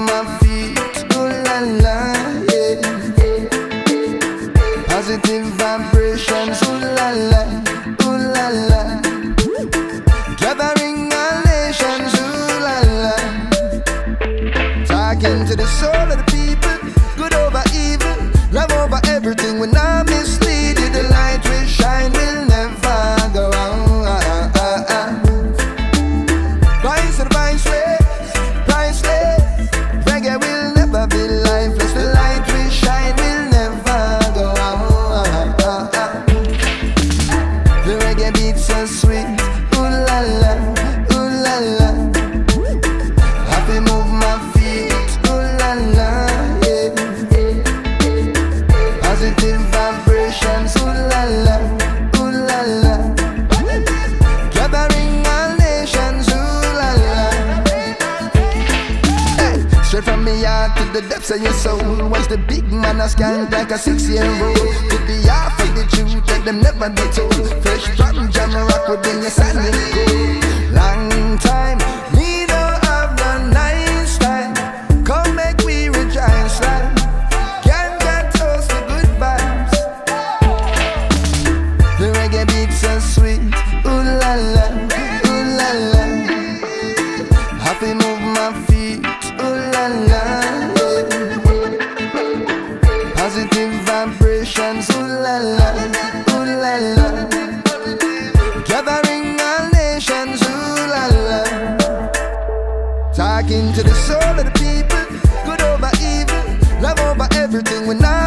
my feet, ooh la la, yeah. Positive vibrations, ooh la la, ooh la la. Gathering all nations, ooh la la. Talking to the soul of the people, good over evil, love over everything. When I mislead you, the light will shine, will never go out. Vice and priceless. Reggae will never be lifeless. The light will shine, will never go out. The reggae beats so sweet, ooh la la, ooh la la. Happy move my feet, ooh la la, yeah. Positive vibrations, ooh la la, ooh la la. Gathering all nations, ooh la la. Hey, straight from me heart to the depths of your soul. Watch the big man a scan like a 6-year-old. Could be half of the truth that them never be told. Fresh from Jam Rock within your sandy gold. Long time, me no have no nice time. Come make we rejoice like can't get close to good vibes. The reggae beats so sweet, ooh la la, ooh la la. Happy move my feet, ooh la la, yeah. Positive vibrations, ooh la la, ooh la la. Gathering all nations, ooh la la. Talking to the soul of the people, good over evil, love over everything. When I